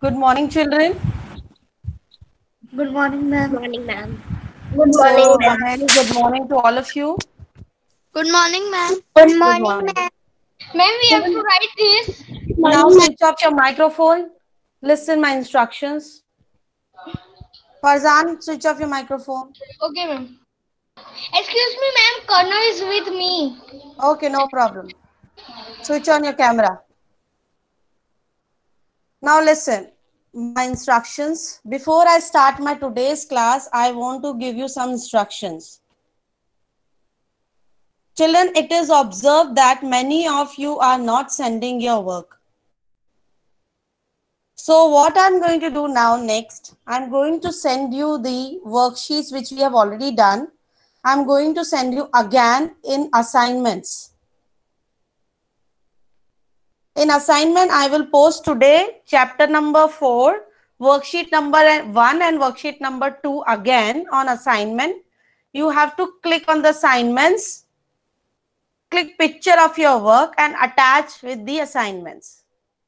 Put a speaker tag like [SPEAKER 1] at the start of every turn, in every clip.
[SPEAKER 1] Good morning, children.
[SPEAKER 2] Good morning,
[SPEAKER 3] Good
[SPEAKER 2] ma'am.
[SPEAKER 3] morning, ma'am.
[SPEAKER 4] Good morning,
[SPEAKER 1] So, a
[SPEAKER 4] ma'am.
[SPEAKER 1] very good morning to all of you.
[SPEAKER 2] Good morning, ma'am.
[SPEAKER 3] Good
[SPEAKER 1] Good
[SPEAKER 3] morning,
[SPEAKER 1] morning.
[SPEAKER 3] ma'am.
[SPEAKER 2] Ma'am, we have to write this.
[SPEAKER 4] Good
[SPEAKER 1] Now,
[SPEAKER 4] morning, ma'am.
[SPEAKER 1] switch off your microphone. Listen my instructions. Farzan, switch off your microphone.
[SPEAKER 2] Okay, ma'am. Excuse me, ma'am. Karna is with me.
[SPEAKER 1] Okay, no problem. Switch on your camera. Now, listen my instructions. Before I start my today's class, I want to give you some instructions. Children, it is observed that many of you are not sending your work. So what I'm going to do now next, I'm going to send you the worksheets which we have already done. I'm going to send you again in assignments. In assignment, I will post today chapter number 4, worksheet number 1 and worksheet number 2 again on assignment. You have to click on the assignments, click picture of your work and attach with the assignments.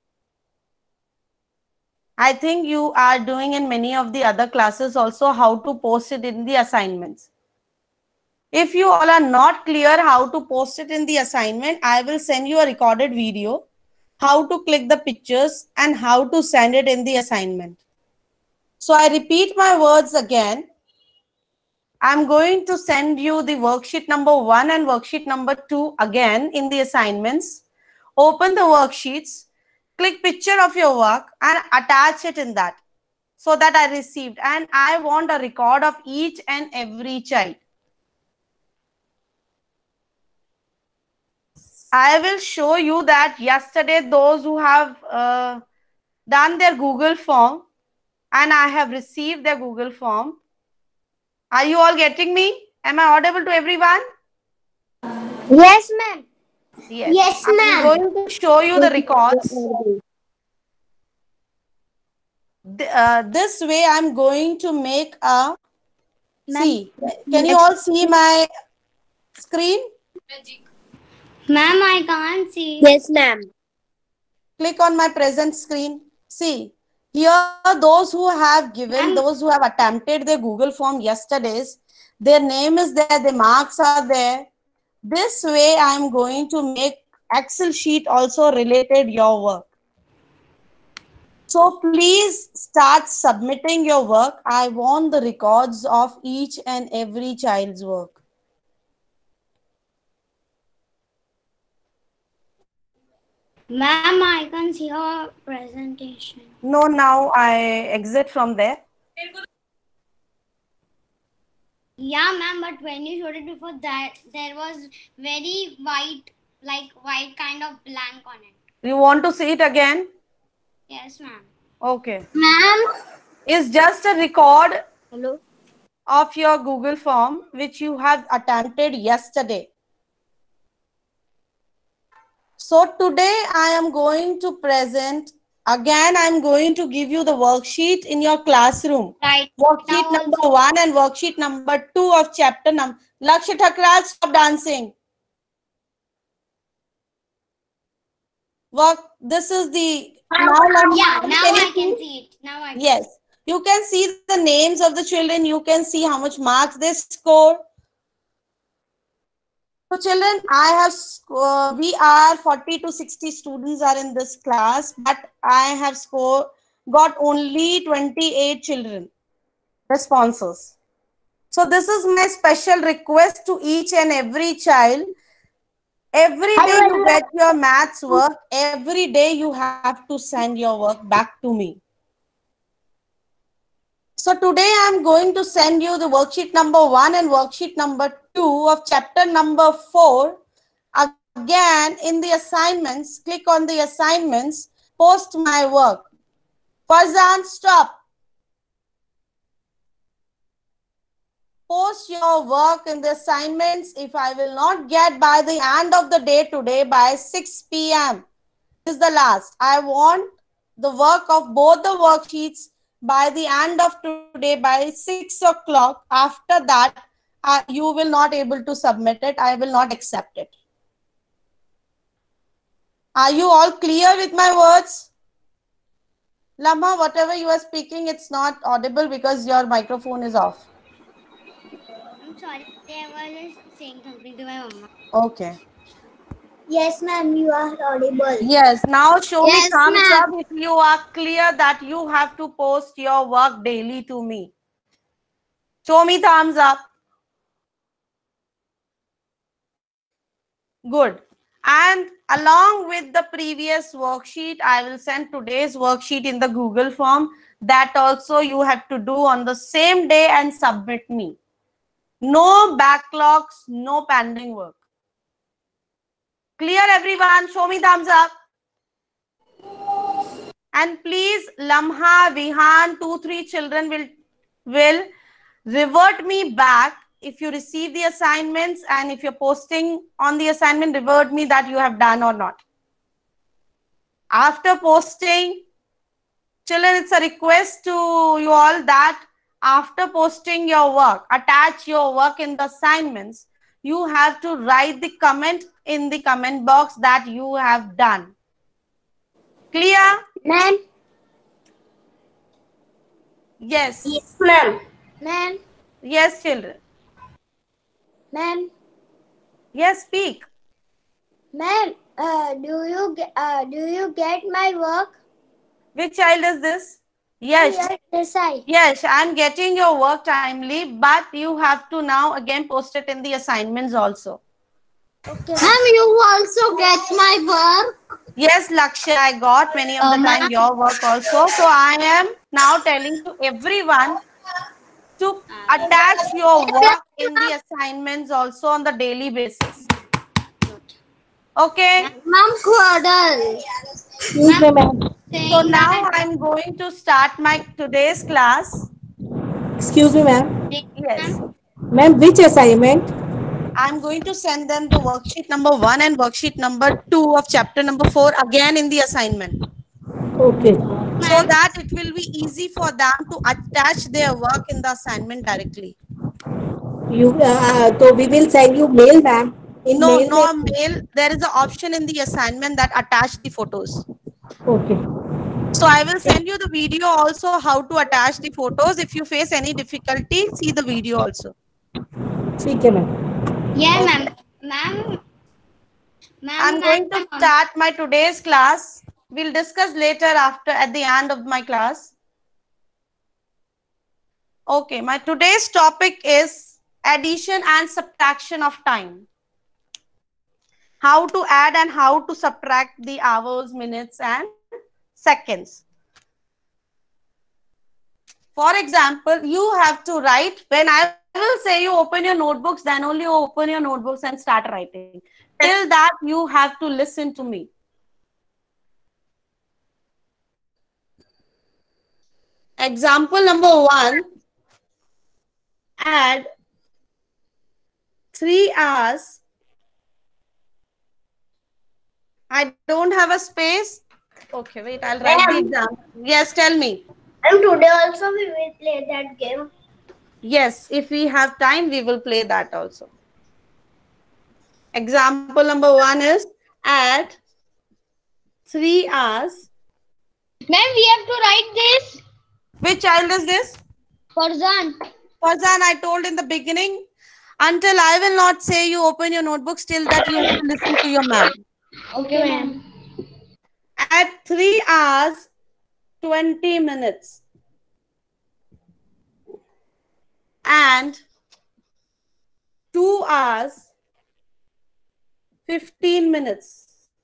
[SPEAKER 1] I think you are doing in many of the other classes also how to post it in the assignments. If you all are not clear how to post it in the assignment, I will send you a recorded video, how to click the pictures and how to send it in the assignment. So I repeat my words again. I'm going to send you the worksheet number 1 and worksheet number 2 again in the assignments. Open the worksheets, click picture of your work and attach it in that. So that I received, and I want a record of each and every child. I will show you that yesterday those who have done their Google form and I have received their Google form. Are you all getting me? Am I audible to everyone?
[SPEAKER 3] Yes, ma'am.
[SPEAKER 1] Yes.
[SPEAKER 4] Yes,
[SPEAKER 1] I'm
[SPEAKER 4] ma'am.
[SPEAKER 1] going to show you the records. This way I'm going to make a... See, can you all see my screen?
[SPEAKER 2] Ma'am, I can't see.
[SPEAKER 3] Yes, ma'am.
[SPEAKER 1] Click on my present screen. See, here those who have given, those who have attempted their Google form yesterday's, their name is there, the marks are there. This way I am going to make Excel sheet also related your work. So please start submitting your work. I want the records of each and every child's work.
[SPEAKER 2] Ma'am, I can see your presentation.
[SPEAKER 1] No, now I exit from there.
[SPEAKER 2] Yeah, ma'am, but when you showed it before that, there was very white, like white kind of blank on it.
[SPEAKER 1] You want to see it again?
[SPEAKER 2] Yes, ma'am.
[SPEAKER 1] Okay.
[SPEAKER 2] Ma'am?
[SPEAKER 1] It's just a record
[SPEAKER 3] Hello.
[SPEAKER 1] of your Google form which you have attempted yesterday. So today I am going to present, again I am going to give you the worksheet in your classroom.
[SPEAKER 2] Right.
[SPEAKER 1] Worksheet
[SPEAKER 2] Now
[SPEAKER 1] number
[SPEAKER 2] also.
[SPEAKER 1] 1 and worksheet number 2 of chapter number... Lakshya Thakral, stop dancing. This is the...
[SPEAKER 2] Yeah, now I
[SPEAKER 1] you
[SPEAKER 2] can
[SPEAKER 1] see?
[SPEAKER 2] see it. Now I can
[SPEAKER 1] Yes. You can see the names of the children. You can see how much marks they score. So children, I have, we are 40 to 60 students are in this class, but I have got only 28 children responses. So this is my special request to each and every child. Every day you get your maths work, every day you have to send your work back to me. So today I am going to send you the worksheet number 1 and worksheet number 2 of chapter number 4. Again, in the assignments, click on the assignments, post my work. Farzan, stop. Post your work in the assignments. If I will not get by the end of the day today by 6 p.m. is the last. I want the work of both the worksheets by the end of today by 6 o'clock. After that, you will not able to submit it. I will not accept it. Are you all clear with my words? Lama, whatever you are speaking, it's not audible because your microphone is off.
[SPEAKER 2] I'm sorry, I was just saying something to my mama.
[SPEAKER 1] Okay.
[SPEAKER 3] Yes, ma'am, you are audible.
[SPEAKER 1] Yes. Now show me
[SPEAKER 2] Yes,
[SPEAKER 1] thumbs
[SPEAKER 2] ma'am.
[SPEAKER 1] up if you are clear that you have to post your work daily to me. Show me thumbs up. Good. And along with the previous worksheet, I will send today's worksheet in the Google form. That also you have to do on the same day and submit me. No backlogs, no pending work. Clear everyone? Show me thumbs up. And please, Lamha, Vihan, 2-3 children will revert me back if you receive the assignments, and if you're posting on the assignment, revert me that you have done or not. After posting, children, it's a request to you all that after posting your work, attach your work in the assignments, you have to write the comment in the comment box that you have done. Clear?
[SPEAKER 3] Ma'am.
[SPEAKER 1] Yes.
[SPEAKER 3] Yes, ma'am. Ma'am.
[SPEAKER 1] Yes, children.
[SPEAKER 3] Ma'am.
[SPEAKER 1] Yes, speak.
[SPEAKER 3] Ma'am, do you get my work?
[SPEAKER 1] Which child is this? Yes.
[SPEAKER 3] Yes, I.
[SPEAKER 1] Yes, I'm getting your work timely, but you have to now again post it in the assignments also.
[SPEAKER 3] Okay.
[SPEAKER 2] Ma'am, you also get my work.
[SPEAKER 1] Yes, Lakshya, I got many of the time your work also. So I am now telling to everyone to attach your work in the assignments also on the daily basis. Okay.
[SPEAKER 2] Ma'am, Quadal.
[SPEAKER 3] Excuse me, ma'am.
[SPEAKER 1] So now I'm going to start my today's class.
[SPEAKER 4] Excuse me, ma'am.
[SPEAKER 1] Yes.
[SPEAKER 4] Ma'am, which assignment?
[SPEAKER 1] I'm going to send them the worksheet number 1 and worksheet number 2 of chapter number 4 again in the assignment.
[SPEAKER 4] Okay.
[SPEAKER 1] So that it will be easy for them to attach their work in the assignment directly.
[SPEAKER 4] So we will send you mail, ma'am. In
[SPEAKER 1] No,
[SPEAKER 4] mail.
[SPEAKER 1] no mail. There is an option in the assignment that attach the photos.
[SPEAKER 4] Okay.
[SPEAKER 1] So I will send you the video also how to attach the photos. If you face any difficulty, see the video also.
[SPEAKER 4] ठीक है, ma'am.
[SPEAKER 2] Yeah,
[SPEAKER 1] Okay.
[SPEAKER 2] ma'am.
[SPEAKER 1] I'm going to start my today's class. We'll discuss later after at the end of my class. Okay, my today's topic is addition and subtraction of time. How to add and how to subtract the hours, minutes, and seconds. For example, you have to write, when I will say you open your notebooks, then only you open your notebooks and start writing. Till that, you have to listen to me. Example number 1, add 3 hours. I don't have a space. Okay, wait, I'll write the example. Yes, tell me.
[SPEAKER 3] And today also we will play that game.
[SPEAKER 1] Yes, if we have time, we will play that also. Example number 1 is add 3 hours.
[SPEAKER 2] Ma'am, we have to write this.
[SPEAKER 1] Which child is this?
[SPEAKER 2] Farzan.
[SPEAKER 1] Farzan, I told in the beginning, until I will not say you open your notebook, still that you have to listen to your ma'am.
[SPEAKER 2] Okay, ma'am.
[SPEAKER 1] At 3 hours, 20 minutes. And 2 hours, 15 minutes.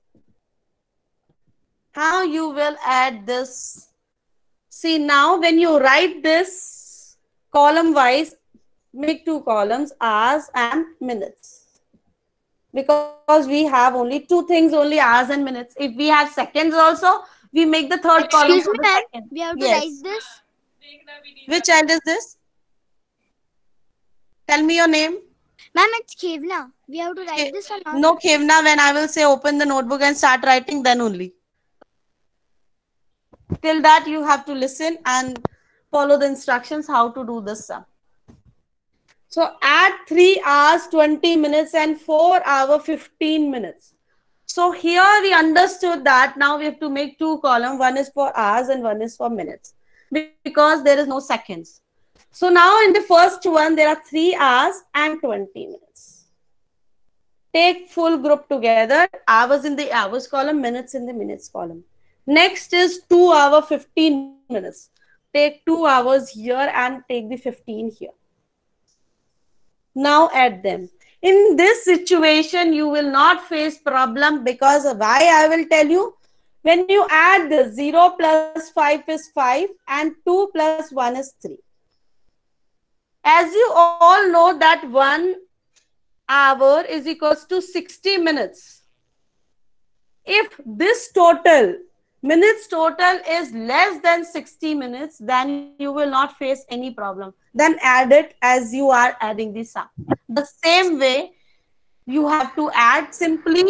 [SPEAKER 1] How you will add this? See, now when you write this column wise, make 2 columns, hours and minutes. Because we have only 2 things, only hours and minutes. If we have seconds also, we make the third column for the second.
[SPEAKER 3] We have to
[SPEAKER 1] Yes.
[SPEAKER 3] write this.
[SPEAKER 1] Which child is this? Tell me your name.
[SPEAKER 3] Ma'am, it's Kevna. We have to write this or not?
[SPEAKER 1] No, Kevna, when I will say open the notebook and start writing, then only. Till that, you have to listen and follow the instructions how to do this sum. So add 3 hours, 20 minutes and 4 hours, 15 minutes. So here we understood that now we have to make two columns. One is for hours and one is for minutes, because there is no seconds. So now in the first one, there are 3 hours and 20 minutes. Take full group together, hours in the hours column, minutes in the minutes column. Next is 2 hour 15 minutes. Take 2 hours here and take the 15 here. Now add them. In this situation, you will not face problem, because why I will tell you. When you add the 0 plus 5 is 5 and 2 plus 1 is 3. As you all know that 1 hour is equals to 60 minutes. If this total, minutes total is less than 60 minutes, then you will not face any problem. Then add it as you are adding the sum. The same way, you have to add simply.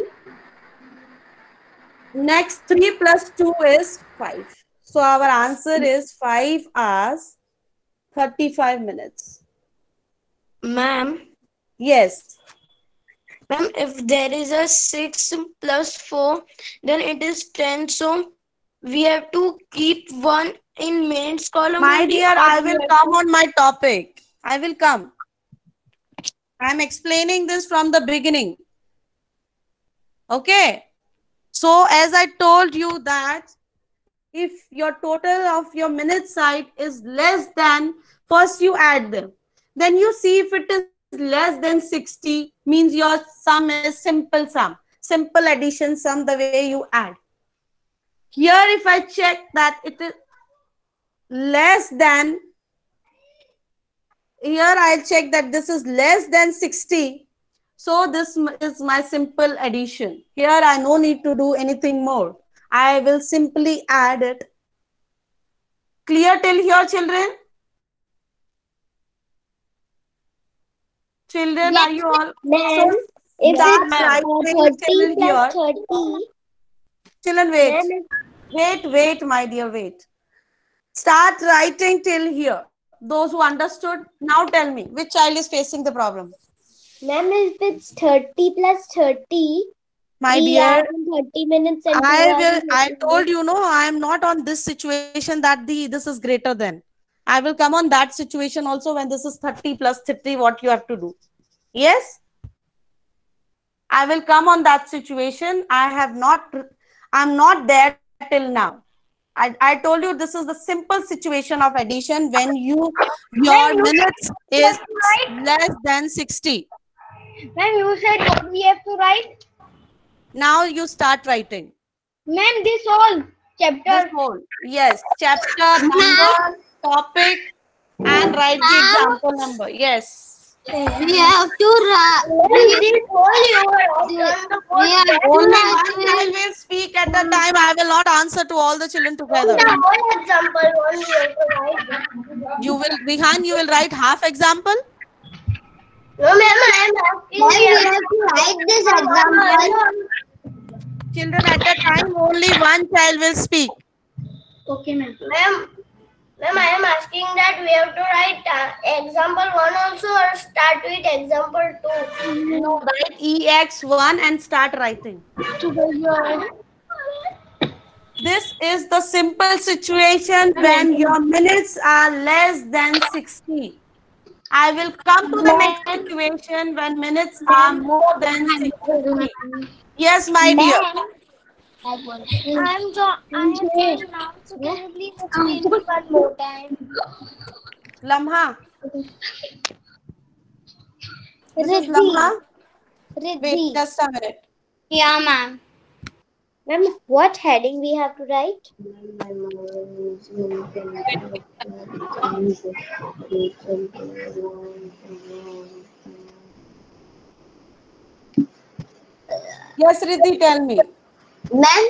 [SPEAKER 1] Next, 3 plus 2 is 5. So our answer is 5 hours, 35 minutes.
[SPEAKER 5] Ma'am,
[SPEAKER 1] Yes.
[SPEAKER 5] ma'am, if there is a 6 plus 4, then it is 10. So we have to keep 1 in minutes column.
[SPEAKER 1] My
[SPEAKER 5] only,
[SPEAKER 1] dear,
[SPEAKER 5] or
[SPEAKER 1] I
[SPEAKER 5] we
[SPEAKER 1] will
[SPEAKER 5] have
[SPEAKER 1] come on my topic. I will come. I am explaining this from the beginning. Okay. So as I told you that if your total of your minute side is less than, first you add them. Then you see if it is less than 60, means your sum is simple sum. Simple addition sum, the way you add. Here if I check that it is less than, here I'll check that this is less than 60. So this is my simple addition. Here I no need to do anything more. I will simply add it. Clear till here, children? Children, are you all?
[SPEAKER 3] Ma'am,
[SPEAKER 1] So,
[SPEAKER 3] if
[SPEAKER 1] start
[SPEAKER 3] it's
[SPEAKER 1] writing
[SPEAKER 3] 30
[SPEAKER 1] till here.
[SPEAKER 3] plus 30,
[SPEAKER 1] Children, wait.
[SPEAKER 3] ma'am,
[SPEAKER 1] Wait, my dear, wait. Start writing till here. Those who understood, now tell me, which child is facing the problem?
[SPEAKER 3] ma'am, if it's 30 plus 30,
[SPEAKER 1] My
[SPEAKER 3] 3
[SPEAKER 1] dear,
[SPEAKER 3] hours and 30 minutes and 2 hours and 30
[SPEAKER 1] I told
[SPEAKER 3] minutes.
[SPEAKER 1] you, no, I am not on this situation that this is greater than. I will come on that situation also when this is 30 plus 30, what you have to do. Yes? I will come on that situation. I'm not there till now. I told you this is the simple situation of addition when your minutes is less than 60.
[SPEAKER 2] Ma'am, you said what we have to write?
[SPEAKER 1] Now you start writing.
[SPEAKER 2] Ma'am, this whole
[SPEAKER 1] This
[SPEAKER 2] chapter.
[SPEAKER 1] whole, yes, chapter, number, topic, and write the example number. Yes.
[SPEAKER 2] We have to write.
[SPEAKER 1] Only one child will speak at a time. I will not answer to all the children together. You will, Rihan, you will write half example.
[SPEAKER 3] No, ma'am, I am asking
[SPEAKER 2] We have to write this example.
[SPEAKER 1] Children, at a time, only one child will speak.
[SPEAKER 2] Okay, ma'am.
[SPEAKER 3] Ma'am, I am asking that we have to write example 1 also or start with example 2.
[SPEAKER 1] No, write EX1 and start writing. This is the simple situation when your minutes are less than 60. I will come to the next situation when minutes are more than 60. Yes, my dear.
[SPEAKER 2] I am joined now, so can you please explain me one more time?
[SPEAKER 1] Lamha. This is Lamha. Wait, just a minute.
[SPEAKER 2] Yeah, ma'am.
[SPEAKER 3] Ma'am, what heading we have to write?
[SPEAKER 1] Yes, Riddhi, tell me.
[SPEAKER 2] Ma'am?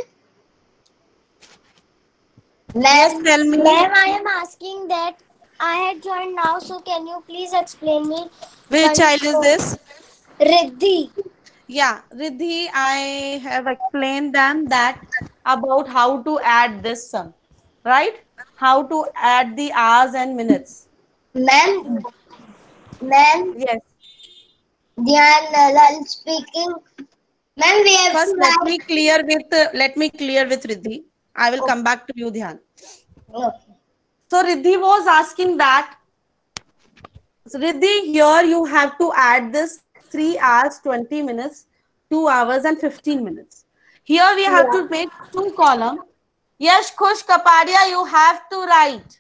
[SPEAKER 1] Yes, tell me.
[SPEAKER 2] Ma'am, I am asking that I had joined now, so can you please explain me?
[SPEAKER 1] Which child is this?
[SPEAKER 2] Riddhi.
[SPEAKER 1] Yeah, Riddhi, I have explained them that about how to add this sum, right? How to add the hours and minutes.
[SPEAKER 2] Ma'am,
[SPEAKER 1] Yes.
[SPEAKER 2] Dhyan Lal speaking.
[SPEAKER 3] Ma'am, we have
[SPEAKER 1] First,
[SPEAKER 3] to
[SPEAKER 1] let
[SPEAKER 3] write.
[SPEAKER 1] me clear with Riddhi. I will come back to you, Dhyan.
[SPEAKER 3] Okay.
[SPEAKER 1] So Riddhi was asking that. So Riddhi, here you have to add this 3 hours 20 minutes, 2 hours and 15 minutes. Here we have to make two columns. Yes, Khush Kapadia, you have to write.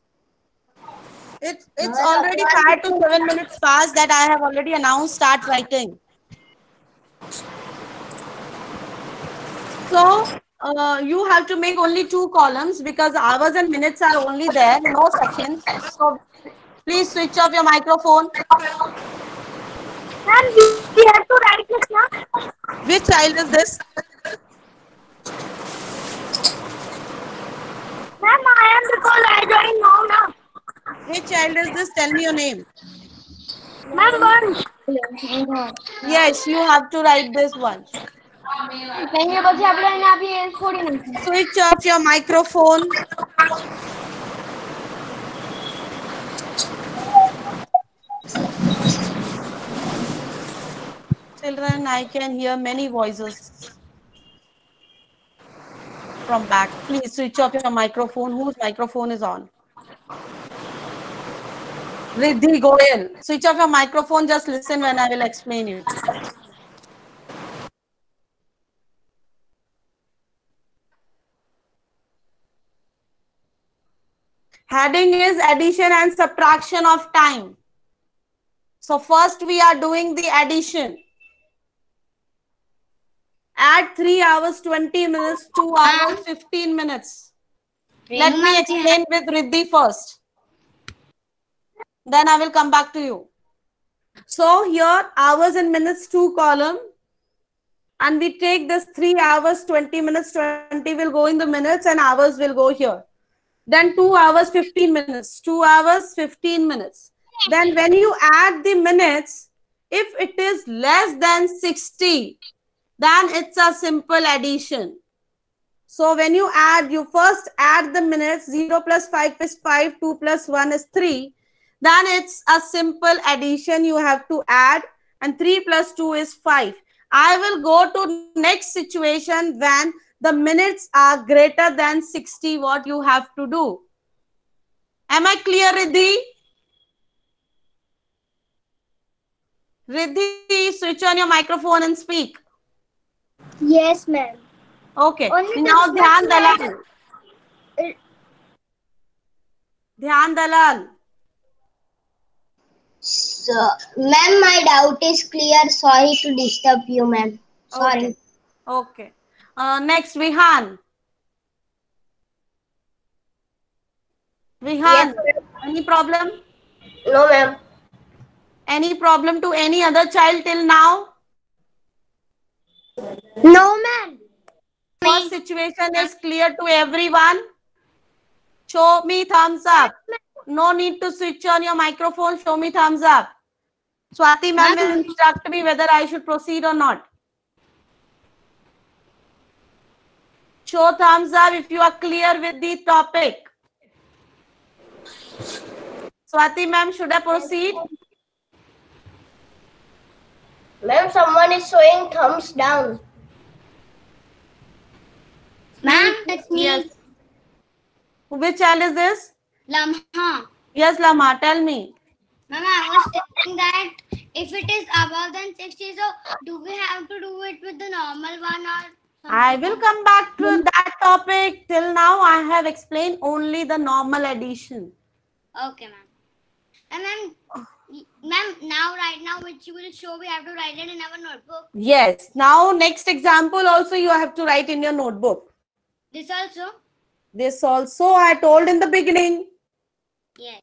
[SPEAKER 1] It's already 5 to 7 minutes past that I have already announced start writing. So you have to make only two columns because hours and minutes are only there, no seconds. So please switch off your microphone.
[SPEAKER 3] Ma'am, we have to write this now.
[SPEAKER 1] Which child is this?
[SPEAKER 3] Ma'am, I am because I joined now.
[SPEAKER 1] Which child is this? Tell me your name.
[SPEAKER 3] Ma'am, one.
[SPEAKER 1] Yes, you have to write this one. Switch off your microphone. Children, I can hear many voices from back. Please switch off your microphone. Whose microphone is on? Riddhi, Goyal. Switch off your microphone. Just listen when I will explain you. Heading is addition and subtraction of time. So first we are doing the addition. Add 3 hours 20 minutes, 2 hours 15 minutes. Let me explain with Riddhi first. Then I will come back to you. So here hours and minutes, two column. And we take this 3 hours 20 minutes, 20 will go in the minutes and hours will go here. Then 2 hours 15 minutes, 2 hours 15 minutes. Then when you add the minutes, if it is less than 60, then it's a simple addition. So when you add, you first add the minutes. 0 plus 5 is 5, 2 plus 1 is 3. Then it's a simple addition you have to add, and 3 plus 2 is 5. I will go to next situation when the minutes are greater than 60, what you have to do. Am I clear, Riddhi? Riddhi, switch on your microphone and speak.
[SPEAKER 3] Yes, ma'am.
[SPEAKER 1] Okay.
[SPEAKER 3] Only
[SPEAKER 1] Now,
[SPEAKER 3] the
[SPEAKER 1] Dhyan
[SPEAKER 3] next
[SPEAKER 1] Dalal. Dhyan Dalal.
[SPEAKER 3] So, ma'am, my doubt is clear. Sorry to disturb you, ma'am. Sorry.
[SPEAKER 1] Okay. Next, Vihan. Vihan,
[SPEAKER 3] Yes,
[SPEAKER 1] any problem?
[SPEAKER 3] no, ma'am.
[SPEAKER 1] Any problem to any other child till now?
[SPEAKER 3] No, ma'am.
[SPEAKER 1] First situation is clear to everyone. Show me thumbs up. No need to switch on your microphone. Show me thumbs up. Swati ma'am will instruct me whether I should proceed or not. Show thumbs up if you are clear with the topic. Swati ma'am, should I proceed?
[SPEAKER 3] Ma'am, someone is showing thumbs down.
[SPEAKER 2] Ma'am, it's me.
[SPEAKER 1] Yes. Which child is this?
[SPEAKER 2] Lamha.
[SPEAKER 1] Yes, Lama, tell me.
[SPEAKER 2] Ma'am, I was saying that if it is above than 60, so do we have to do it with the normal one or something?
[SPEAKER 1] I will come back to that topic. Till now, I have explained only the normal addition.
[SPEAKER 2] Okay, ma'am. And ma'am, right now, which you will show, we have to write it in our notebook.
[SPEAKER 1] Yes. Now, next example also you have to write in your notebook.
[SPEAKER 2] This also?
[SPEAKER 1] This also I told in the beginning.
[SPEAKER 2] Yes.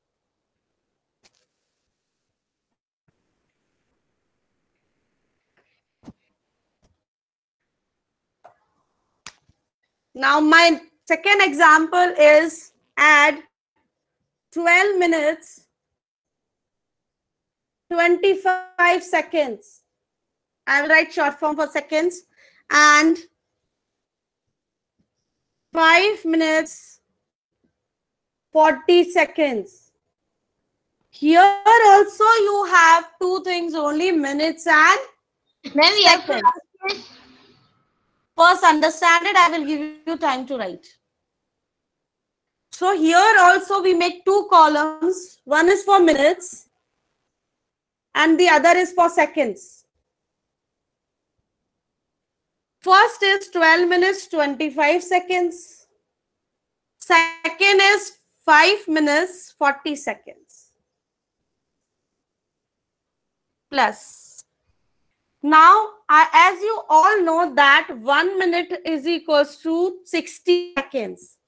[SPEAKER 1] Now, my second example is add 12 minutes, 25 seconds. I will write short form for seconds. And 5 minutes, 40 seconds. Here also you have two things only, minutes and
[SPEAKER 3] Ma'am, we have to
[SPEAKER 1] seconds.
[SPEAKER 3] write
[SPEAKER 1] First understand it, I will give you time to write. So here also we make two columns. One is for minutes and the other is for seconds. First is 12 minutes 25 seconds. Second is 5 minutes 40 seconds. Plus. Now, as you all know that 1 minute is equals to 60 seconds.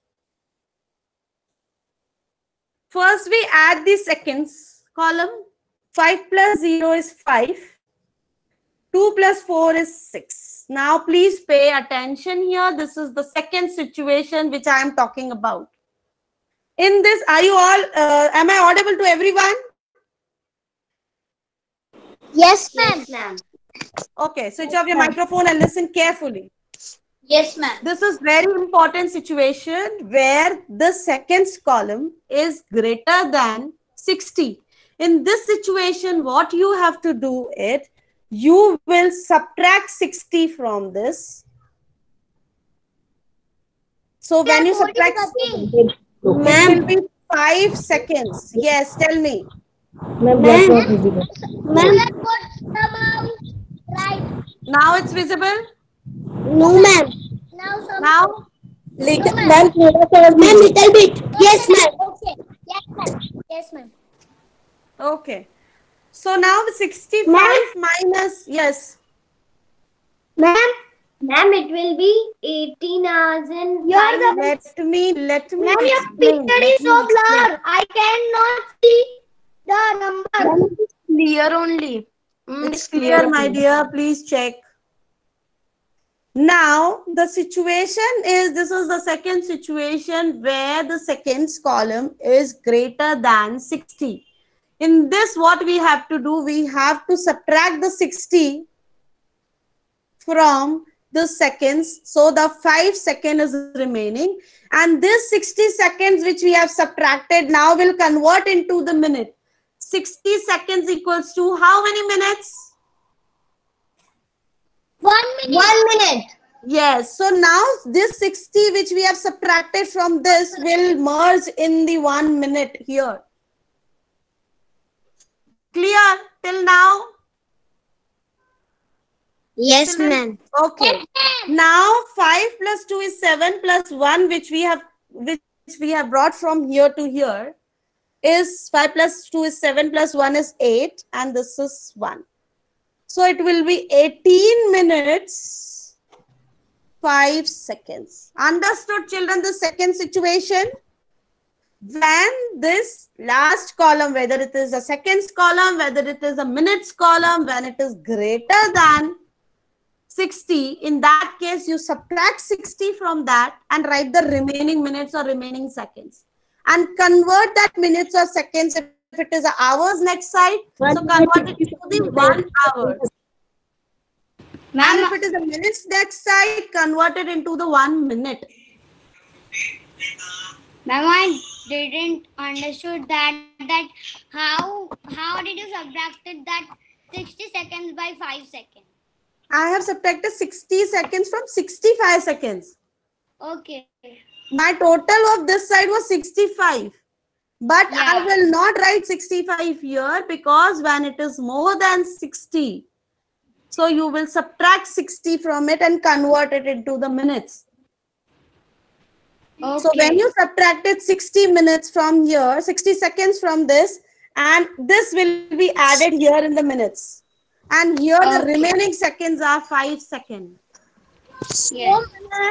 [SPEAKER 1] First, we add the seconds column. 5 plus 0 is 5. 2 plus 4 is 6. Now, please pay attention here. This is the second situation which I am talking about. In this, are you all, am I audible to everyone?
[SPEAKER 3] Yes, ma'am.
[SPEAKER 1] Okay, switch off your microphone and listen carefully.
[SPEAKER 3] Yes, ma'am.
[SPEAKER 1] This is very important situation where the seconds column is greater than 60. In this situation, what you have to do is, you will subtract 60 from this. So when you subtract, it will be 5 seconds. Yes, tell me.
[SPEAKER 4] Ma'am, that's not visible.
[SPEAKER 3] Right.
[SPEAKER 1] Now it's visible?
[SPEAKER 3] No, ma'am.
[SPEAKER 1] Now?
[SPEAKER 4] Little, ma'am, little bit.
[SPEAKER 3] Yes, ma'am. Okay. Yes, ma'am. Yes, ma'am.
[SPEAKER 1] Okay. So now 65 minus, yes.
[SPEAKER 3] Ma'am, it will be 18 hours and
[SPEAKER 1] Let me
[SPEAKER 3] Ma'am, your
[SPEAKER 1] explain.
[SPEAKER 3] picture is so blur. I cannot see the number.
[SPEAKER 5] Clear only.
[SPEAKER 1] It's clear, my dear. Please check. Now, the situation is, this is the second situation where the seconds column is greater than 60. In this, what we have to do, we have to subtract the 60 from the seconds. So the 5 seconds is remaining. And this 60 seconds which we have subtracted now will convert into the minute. 60 seconds equals to how many minutes?
[SPEAKER 3] 1 minute. 1 minute.
[SPEAKER 1] Yes. So now this 60 which we have subtracted from this will merge in the 1 minute here. Clear till now?
[SPEAKER 3] Yes, ma'am.
[SPEAKER 1] Okay. Now 5 plus 2 is 7 plus 1 which we have brought from here to here is 5 plus 2 is 7 plus 1 is 8 and this is 1. So it will be 18 minutes 5 seconds. Understood, children, the second situation? When this last column, whether it is a seconds column, whether it is a minutes column, when it is greater than 60, in that case, you subtract 60 from that and write the remaining minutes or remaining seconds. And convert that minutes or seconds, if it is hours next side, so convert it to the 1 hour. And if it is a minutes next side, convert it into the 1 minute.
[SPEAKER 2] Ma'am, I didn't understood that how did you subtracted that 60 seconds by 5 seconds?
[SPEAKER 1] I have subtracted 60 seconds from 65 seconds.
[SPEAKER 2] Okay.
[SPEAKER 1] My total of this side was 65. But I will not write 65 here because when it is more than 60, so you will subtract 60 from it and convert it into the minutes.
[SPEAKER 2] Okay.
[SPEAKER 1] So when you subtracted 60 minutes from here, 60 seconds from this, and this will be added here in the minutes. And here the remaining seconds are 5 seconds.
[SPEAKER 2] Yes.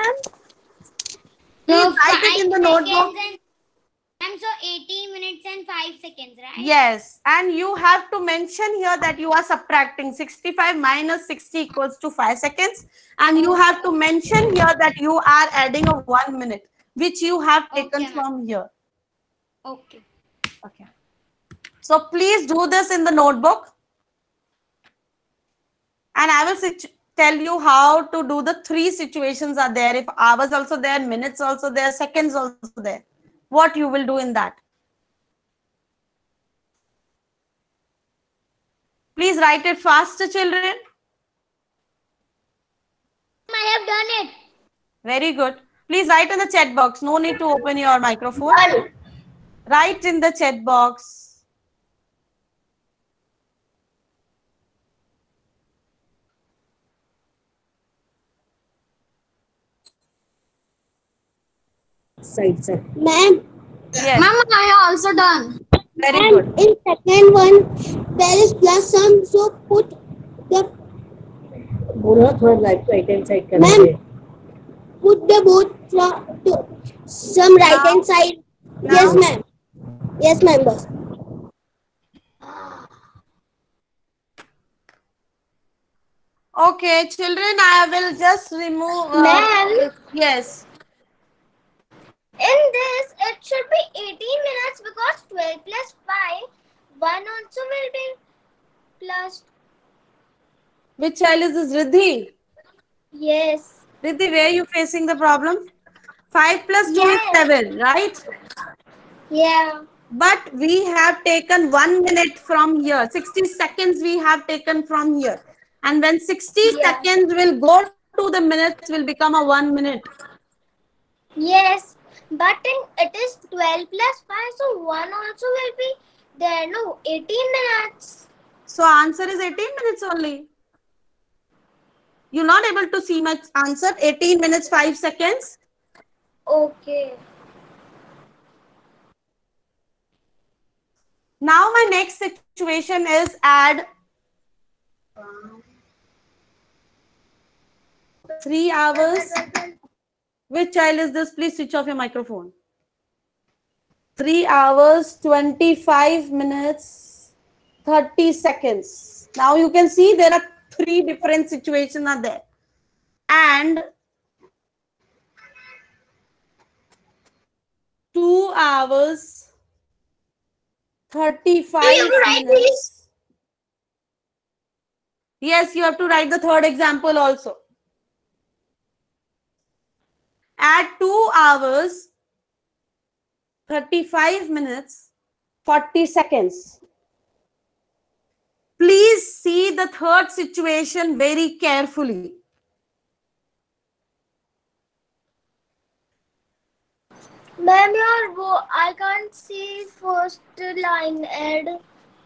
[SPEAKER 1] Please write it in the notebook.
[SPEAKER 2] And so 80 minutes and 5 seconds, right?
[SPEAKER 1] Yes, and you have to mention here that you are subtracting 65 minus 60 equals to 5 seconds. And you have to mention here that you are adding a 1 minute, which you have taken from here.
[SPEAKER 2] Okay.
[SPEAKER 1] Okay. So please do this in the notebook. And I will tell you how to do the 3 situations are there. If hours also there, minutes also there, seconds also there. What you will do in that. Please write it faster, children.
[SPEAKER 2] I have done it.
[SPEAKER 1] Very good. Please write in the chat box. No need to open your microphone.
[SPEAKER 3] Done.
[SPEAKER 1] Write in the chat box.
[SPEAKER 4] Side, side.
[SPEAKER 3] Ma'am,
[SPEAKER 1] Yes.
[SPEAKER 2] Ma'am, I also done.
[SPEAKER 1] Very good.
[SPEAKER 3] in second one, there is plus sum, so put the
[SPEAKER 4] बोलो थोड़ा right hand side करना
[SPEAKER 3] Ma'am.
[SPEAKER 4] है.
[SPEAKER 3] put the both from to some right hand side. Yes,
[SPEAKER 1] Now?
[SPEAKER 3] ma'am. Yes, ma'am. Boss.
[SPEAKER 1] Okay, children, I will just remove.
[SPEAKER 3] Ma'am.
[SPEAKER 1] Yes.
[SPEAKER 3] In this, it should be 18 minutes because 12 plus 5, 1 also will be plus.
[SPEAKER 1] Which child is this? Riddhi?
[SPEAKER 3] Yes.
[SPEAKER 1] Riddhi, where are you facing the problem? 5 plus 2 is
[SPEAKER 3] Yes.
[SPEAKER 1] 7, right?
[SPEAKER 3] Yeah.
[SPEAKER 1] But we have taken 1 minute from here. 60 seconds we have taken from here. And when 60
[SPEAKER 3] Yeah.
[SPEAKER 1] seconds will go to the minutes, will become a 1 minute.
[SPEAKER 3] Yes. But it is 12 plus 5, so 1 also will be there. No, 18 minutes.
[SPEAKER 1] So answer is 18 minutes only. You're not able to see my answer. 18 minutes, 5 seconds.
[SPEAKER 3] Okay.
[SPEAKER 1] Now my next situation is add 3 hours. Which child is this? Please switch off your microphone. 3 hours, 25 minutes, 30 seconds. Now you can see there are 3 different situations are there. And 2 hours, 35 minutes. Yes, you have to write the third example also. Add 2 hours, 35 minutes, 40 seconds. Please see the third situation very carefully.
[SPEAKER 3] Ma'am, I can't see first line add.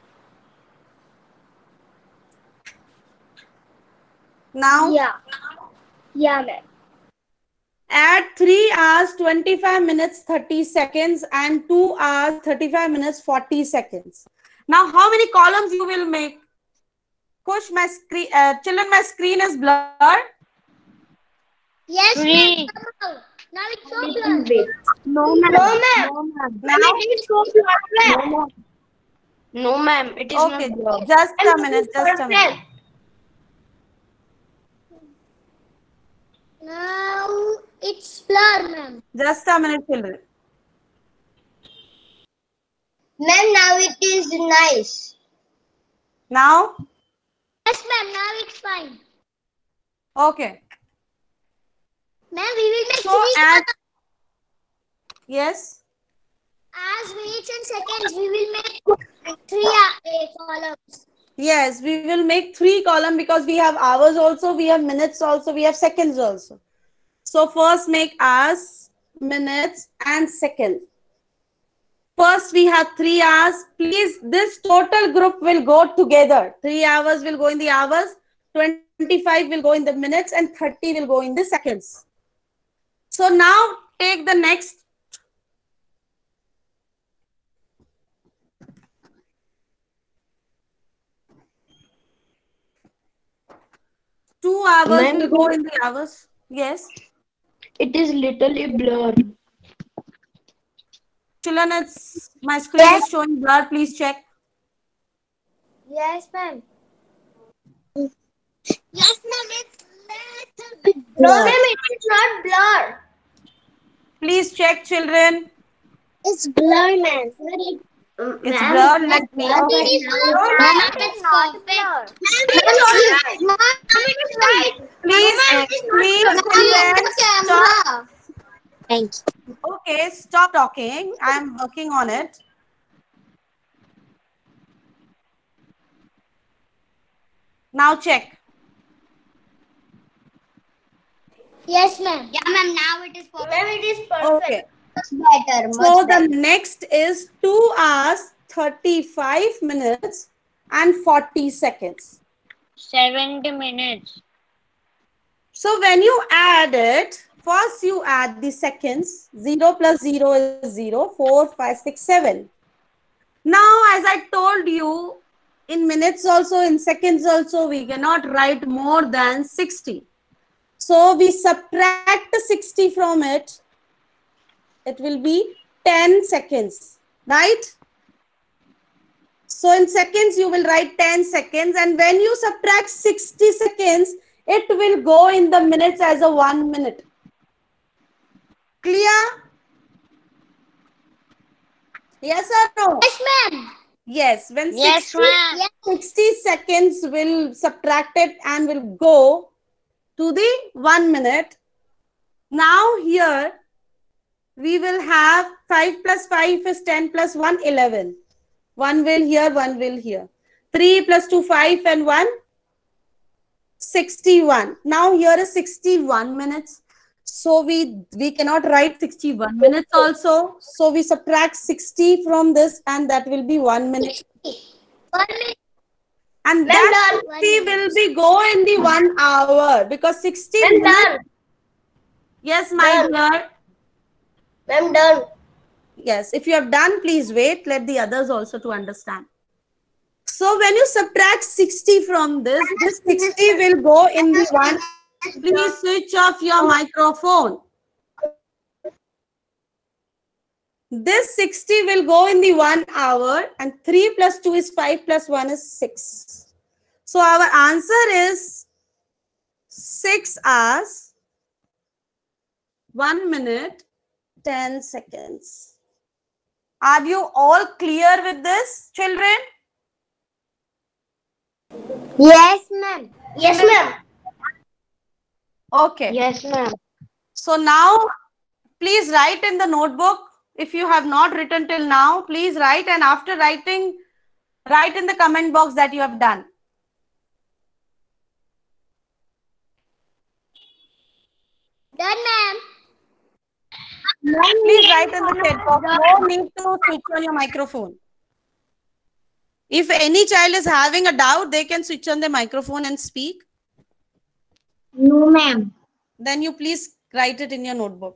[SPEAKER 1] Now,
[SPEAKER 3] Yeah. Yeah, ma'am.
[SPEAKER 1] add 3 hours, 25 minutes, 30 seconds and 2 hours, 35 minutes, 40 seconds. Now, how many columns you will make? Kush, my screen, children, my screen is blurred.
[SPEAKER 3] Yes, ma'am. Now it's so blurred.
[SPEAKER 5] No, ma'am.
[SPEAKER 3] No, ma'am.
[SPEAKER 5] No, ma'am.
[SPEAKER 1] Now,
[SPEAKER 3] It is so blurred.
[SPEAKER 5] No, ma'am. No, ma'am. It is
[SPEAKER 1] okay,
[SPEAKER 5] not blurred.
[SPEAKER 1] just a minute, just a minute.
[SPEAKER 3] Now it's blurred, ma'am.
[SPEAKER 1] Just a minute, children.
[SPEAKER 3] Ma'am, now it is nice.
[SPEAKER 1] Now,
[SPEAKER 3] Yes, ma'am. Now it's fine.
[SPEAKER 1] okay.
[SPEAKER 3] Ma'am, we will make
[SPEAKER 1] So, add, yes.
[SPEAKER 3] as minutes and seconds. We will make three columns.
[SPEAKER 1] Yes, we will make 3 columns because we have hours also, we have minutes also, we have seconds also. So first make hours, minutes and seconds. First we have 3 hours. Please, this total group will go together. 3 hours will go in the hours, 25 will go in the minutes and 30 will go in the seconds. So now take the next. Two hours
[SPEAKER 5] Ma'am,
[SPEAKER 1] will go in the hours. Yes.
[SPEAKER 5] It is literally blurred.
[SPEAKER 1] Children, it's my screen is showing blur. Please check.
[SPEAKER 3] Yes, ma'am. Yes, ma'am. It's little bit
[SPEAKER 4] blur.
[SPEAKER 3] No, ma'am. It is not blur.
[SPEAKER 1] Please check, children.
[SPEAKER 3] It's blur, ma'am.
[SPEAKER 1] It's blurred. Let me.
[SPEAKER 3] Ma'am,
[SPEAKER 1] Okay.
[SPEAKER 3] it is blur. Ma'am, it's perfect. Ma'am, it is right. Ma'am, it is right.
[SPEAKER 1] Please, please, children, stop.
[SPEAKER 3] Thank you.
[SPEAKER 1] Okay, stop talking. I'm working on it. Now check.
[SPEAKER 3] Yes, ma'am.
[SPEAKER 2] Yeah, ma'am. Now it is perfect.
[SPEAKER 3] Ma'am, it is perfect.
[SPEAKER 1] Okay.
[SPEAKER 3] Much better.
[SPEAKER 1] So the next is 2 hours, 35 minutes and 40 seconds.
[SPEAKER 5] 70 minutes.
[SPEAKER 1] So when you add it, first you add the seconds. 0 plus 0 is 0, 4, 5, 6, 7. Now, as I told you, in minutes also, in seconds also, we cannot write more than 60. So we subtract 60 from it. It will be 10 seconds, right? So in seconds, you will write 10 seconds. And when you subtract 60 seconds, it will go in the minutes as a 1 minute. Clear? Yes or no?
[SPEAKER 3] Yes, ma'am.
[SPEAKER 1] Yes. When
[SPEAKER 5] Yes,
[SPEAKER 1] 60,
[SPEAKER 5] ma'am.
[SPEAKER 1] 60 seconds will subtract it and will go to the 1 minute. Now here, we will have 5 plus 5 is 10 plus 1, 11. 1 will here, 1 will here. 3 plus 2, 5 and 1, 61. Now here is 61 minutes. So we cannot write 61 minutes also. So we subtract 60 from this and that will be 1 minute.
[SPEAKER 3] 1 minute.
[SPEAKER 1] And
[SPEAKER 3] Ma'am,
[SPEAKER 1] that
[SPEAKER 3] done.
[SPEAKER 1] 60 will be go in the 1 hour because 60
[SPEAKER 3] Ma'am,
[SPEAKER 1] minutes.
[SPEAKER 3] done.
[SPEAKER 1] Yes, my dear.
[SPEAKER 3] Ma'am, done.
[SPEAKER 1] Yes, if you have done, please wait. Let the others also to understand. So when you subtract 60 from this 60 will go in the 1. Please switch off your microphone. This 60 will go in the 1 hour and 3 plus 2 is 5 plus 1 is 6. So our answer is 6 hours, 1 minute, 10 seconds. Are you all clear with this, children?
[SPEAKER 3] Yes, ma'am. Yes, ma'am.
[SPEAKER 1] Okay.
[SPEAKER 5] Yes, ma'am.
[SPEAKER 1] So now, please write in the notebook. If you have not written till now, please write, and after writing, write in the comment box that you have done.
[SPEAKER 3] Done, ma'am.
[SPEAKER 1] Please write in the chat box. No need to switch on your microphone. If any child is having a doubt, they can switch on the microphone and speak.
[SPEAKER 3] No, ma'am.
[SPEAKER 1] Then you please write it in your notebook.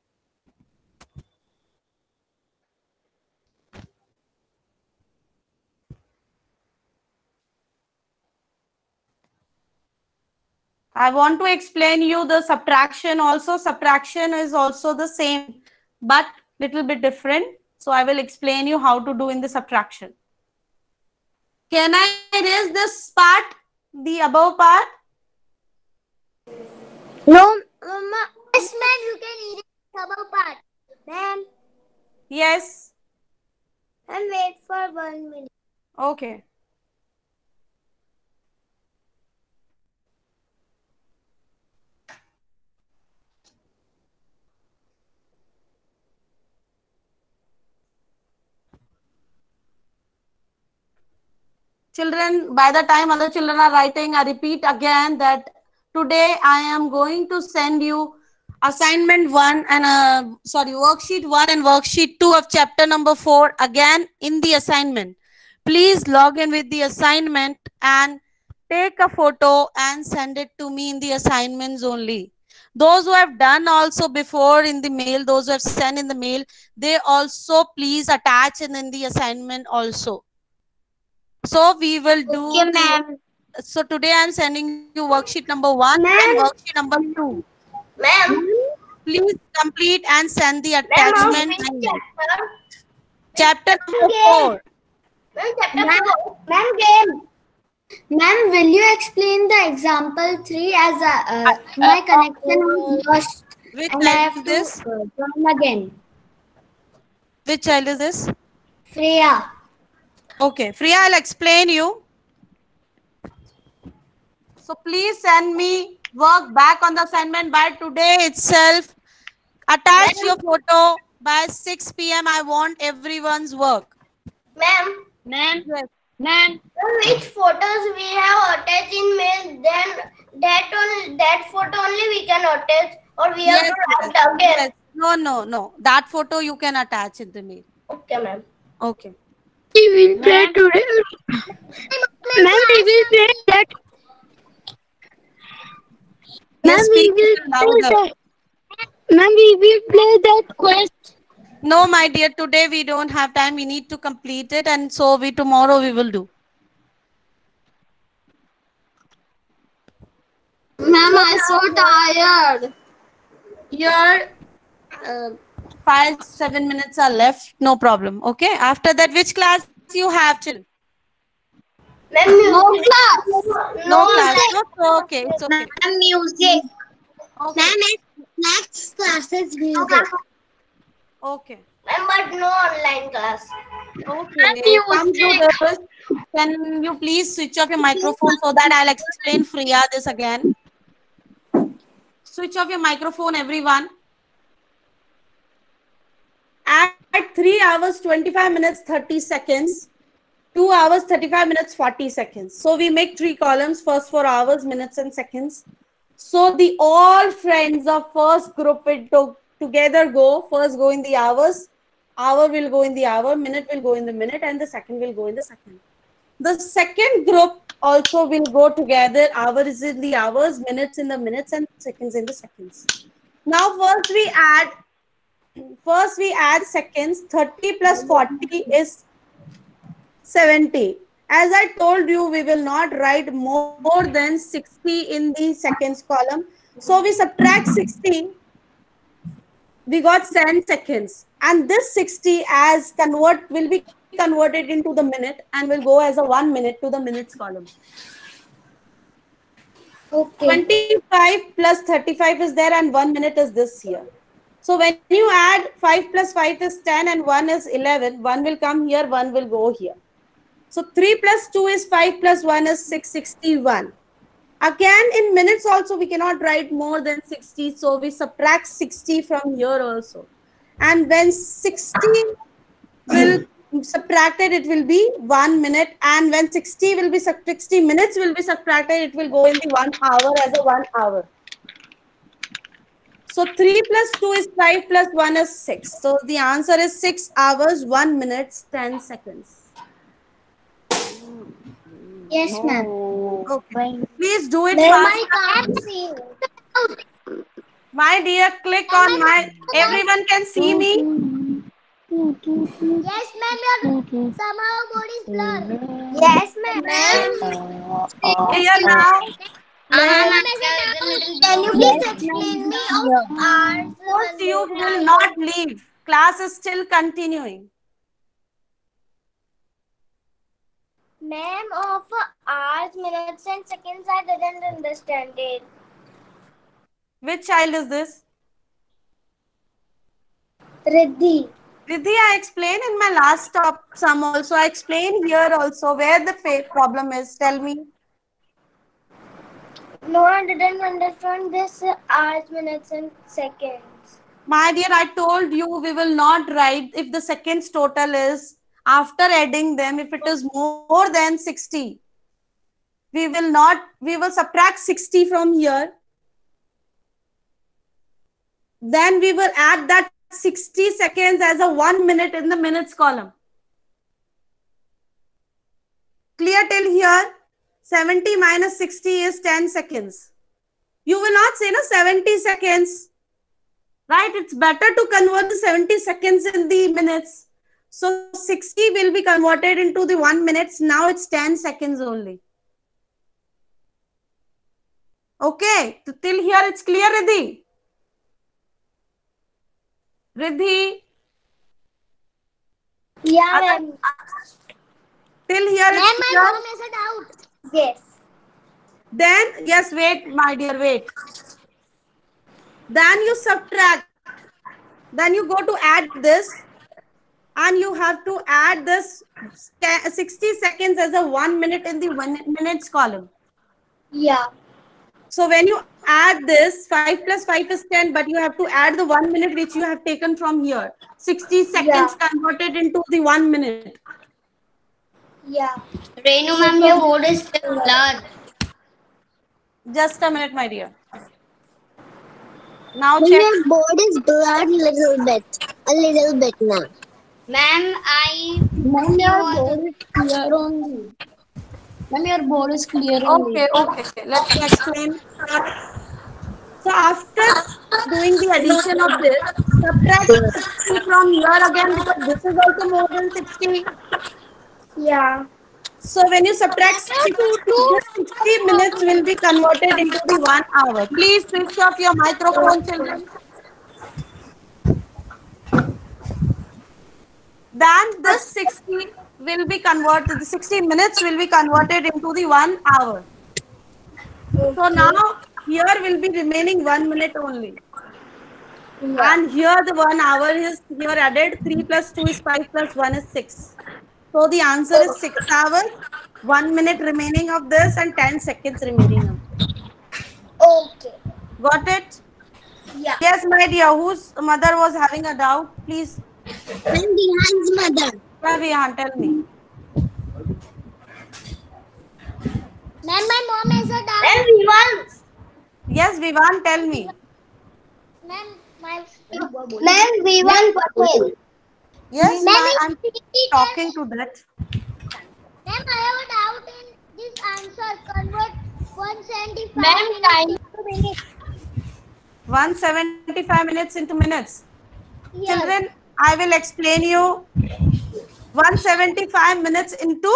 [SPEAKER 1] I want to explain you the subtraction also. Subtraction is also the same, but little bit different. So I will explain you how to do in the subtraction. Can I erase this part, the above part?
[SPEAKER 3] No, ma'am. Yes, ma'am. You can eat it above part. Ma'am.
[SPEAKER 1] Yes.
[SPEAKER 3] And wait for 1 minute.
[SPEAKER 1] Okay. Children, by the time other children are writing, I repeat again that today I am going to send you assignment 1 and worksheet 1 and worksheet 2 of chapter number 4 again in the assignment. Please log in with the assignment and take a photo and send it to me in the assignments only. Those who have done also before in the mail, those who have sent in the mail, they also please attach in the assignment also. So we will do.
[SPEAKER 3] Okay, ma'am.
[SPEAKER 1] So today I am sending you worksheet number 1 and worksheet number 2.
[SPEAKER 3] Ma'am.
[SPEAKER 1] Please complete and send the attachment.
[SPEAKER 3] Chapter.
[SPEAKER 1] Chapter number 4.
[SPEAKER 3] Ma'am, chapter 4. Ma'am, game. Ma'am, will you explain the example 3 as my connection was lost
[SPEAKER 1] Which
[SPEAKER 3] and I
[SPEAKER 1] child
[SPEAKER 3] have
[SPEAKER 1] is
[SPEAKER 3] to
[SPEAKER 1] this?
[SPEAKER 3] join again?
[SPEAKER 1] Which child is this?
[SPEAKER 3] Freya.
[SPEAKER 1] Okay, Freya, I'll explain you. So please send me work back on the assignment by today itself. Attach your photo by 6 p.m. I want everyone's work.
[SPEAKER 3] Ma'am,
[SPEAKER 5] Ma'am.
[SPEAKER 1] Yes.
[SPEAKER 5] Ma'am.
[SPEAKER 3] which photos we have attached in mail, then That photo only we can attach, or we have
[SPEAKER 1] Yes,
[SPEAKER 3] to
[SPEAKER 1] yes,
[SPEAKER 3] write again.
[SPEAKER 1] yes. No, no, no. That photo you can attach in the mail.
[SPEAKER 3] Okay, ma'am.
[SPEAKER 1] Okay.
[SPEAKER 5] We will play today. Ma'am, we will play that. Ma'am,
[SPEAKER 1] Yes,
[SPEAKER 5] we
[SPEAKER 1] speak
[SPEAKER 5] will
[SPEAKER 1] little
[SPEAKER 5] play
[SPEAKER 1] louder.
[SPEAKER 5] that. Ma'am, we will play that quest.
[SPEAKER 1] No, my dear, today we don't have time. We need to complete it, and so tomorrow we will do.
[SPEAKER 2] Ma'am, I'm so tired.
[SPEAKER 1] Your 5-7 minutes are left. No problem. Okay. After that, which class you have, children?
[SPEAKER 3] Ma'am,
[SPEAKER 2] No class.
[SPEAKER 1] No class. No, so okay. It's okay.
[SPEAKER 3] music.
[SPEAKER 1] Okay.
[SPEAKER 3] Next class is music.
[SPEAKER 1] Okay.
[SPEAKER 3] Ma'am, but no online class.
[SPEAKER 1] Okay. Computers, can you please switch off your microphone so that I'll explain Freya this again? Switch off your microphone, everyone. At 3 hours, 25 minutes, 30 seconds, 2 hours, 35 minutes, 40 seconds. So we make 3 columns, first for hours, minutes, and seconds. So the all friends of first group will together go. First go in the hours, hour will go in the hour, minute will go in the minute, and the second will go in the second. The second group also will go together. Hour is in the hours, minutes in the minutes, and seconds in the seconds. Now first we add seconds. 30 plus 40 is 70. As I told you, we will not write more than 60 in the seconds column. So we subtract 60. We got 10 seconds. And this 60 will be converted into the minute and will go as a 1 minute to the minutes column.
[SPEAKER 3] Okay.
[SPEAKER 1] 25 plus 35 is there and 1 minute is this here. So when you add 5 plus 5 is 10 and 1 is 11. 1 will come here, 1 will go here. So 3 plus 2 is 5 plus 1 is 661. Again, in minutes also, we cannot write more than 60. So we subtract 60 from here also. And when 60 will subtracted, it will be 1 minute. And when 60 minutes will be subtracted, it will go in the 1 hour as a 1 hour. So 3 plus 2 is 5 plus 1 is 6. So the answer is 6 hours, 1 minute, 10 seconds.
[SPEAKER 3] Yes, ma'am.
[SPEAKER 1] Okay. Please do it
[SPEAKER 3] Ma'am,
[SPEAKER 1] fast.
[SPEAKER 3] I can't see.
[SPEAKER 1] My dear, click on my. Everyone can see me.
[SPEAKER 3] Yes, ma'am. Your somehow body is blurred. Yes, ma'am.
[SPEAKER 1] Here now.
[SPEAKER 3] Can you please explain me of hours?
[SPEAKER 1] First, you will not leave. Class is still continuing.
[SPEAKER 3] Ma'am, of hours, minutes, and seconds, I didn't understand it.
[SPEAKER 1] Which child is this?
[SPEAKER 3] Riddhi.
[SPEAKER 1] Riddhi, I explained in my last sum also. I explained here also where the problem is. Tell me.
[SPEAKER 3] No, I didn't understand this hours, minutes, and seconds.
[SPEAKER 1] My dear, I told you we will not write if the seconds total is after adding them. If it is more than 60, we will subtract 60 from here. Then we will add that 60 seconds as a 1 minute in the minutes column. Clear till here? 70 minus 60 is 10 seconds. You will not say 70 seconds. Right? It's better to convert the 70 seconds in the minutes. So 60 will be converted into the 1 minute. Now it's 10 seconds only. Okay. So till here it's clear, Riddhi? Riddhi?
[SPEAKER 3] Yeah, ma'am.
[SPEAKER 1] Till here it's clear?
[SPEAKER 3] is a doubt. Yes.
[SPEAKER 1] Then, yes, wait, my dear, wait. Then you subtract. Then you go to add this. And you have to add this 60 seconds as a 1 minute in the 1 minutes column.
[SPEAKER 3] Yeah.
[SPEAKER 1] So when you add this, 5 plus 5 is 10, but you have to add the 1 minute which you have taken from here. 60 seconds converted into the 1 minute.
[SPEAKER 3] Yeah.
[SPEAKER 2] Renu ma'am, your board is still blurred.
[SPEAKER 1] Just a minute, my dear. Now
[SPEAKER 3] Ma'am,
[SPEAKER 1] check.
[SPEAKER 3] your board is blurred a little bit now.
[SPEAKER 2] Ma'am, I
[SPEAKER 5] Ma'am,
[SPEAKER 2] see
[SPEAKER 5] your
[SPEAKER 2] all
[SPEAKER 5] board
[SPEAKER 2] the.
[SPEAKER 5] is clear only. Ma'am, your board is clear only.
[SPEAKER 1] Okay, okay. Let me explain. So after doing the addition of this, subtract 60 from here again because this is also more than 60.
[SPEAKER 3] Yeah.
[SPEAKER 1] So when you subtract 60, this 60 minutes will be converted into the 1 hour. Please switch off your microphone, children. Then this 60 will be converted, the 60 minutes will be converted into the 1 hour. So now here will be remaining 1 minute only. And here the 1 hour is here added. 3 plus 2 is 5 plus 1 is 6. So the answer is 6 hours, 1 minute remaining of this and 10 seconds remaining of this.
[SPEAKER 3] Okay.
[SPEAKER 1] Got it?
[SPEAKER 3] Yeah.
[SPEAKER 1] Yes, my dear. Whose mother was having a doubt? Please.
[SPEAKER 3] Ma'am, Vihan's mother.
[SPEAKER 1] Vihan, tell me.
[SPEAKER 3] Ma'am, my mom has a doubt. Ma'am, Vihan.
[SPEAKER 1] Yes, Vivan, tell me.
[SPEAKER 3] Ma'am, Ma'am, Vihan Patel.
[SPEAKER 1] Yes,
[SPEAKER 3] Ma'am,
[SPEAKER 1] I'm talking to that.
[SPEAKER 3] Ma'am, I have a doubt in this answer. Convert 175 minutes into minutes.
[SPEAKER 1] 175 minutes into minutes.
[SPEAKER 3] Yes.
[SPEAKER 1] Children, I will explain you 175 minutes into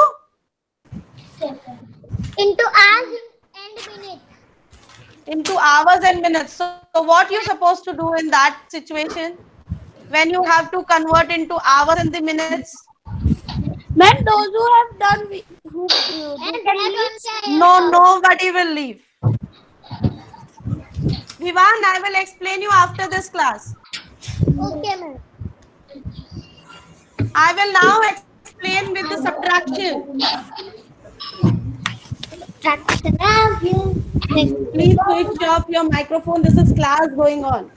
[SPEAKER 3] hours and minutes.
[SPEAKER 1] into hours and minutes. So what you supposed to do in that situation when you have to convert into hours and the minutes?
[SPEAKER 5] Ma'am, those who have done,
[SPEAKER 1] No, nobody will leave. Vivan, I will explain you after this class.
[SPEAKER 3] Okay, ma'am.
[SPEAKER 1] I will now explain with the subtraction. Please switch off your microphone. This is class going on.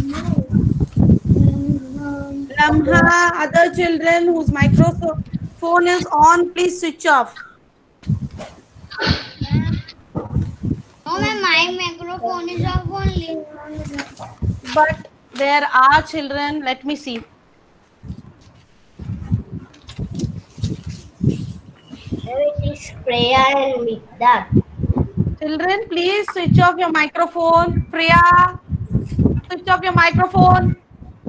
[SPEAKER 1] Lamha, other children whose microphone is on, please switch off.
[SPEAKER 2] No, ma'am, my microphone is off only.
[SPEAKER 1] But there are children. Let me see. Children, please switch off your microphone. Priya, switch off your microphone.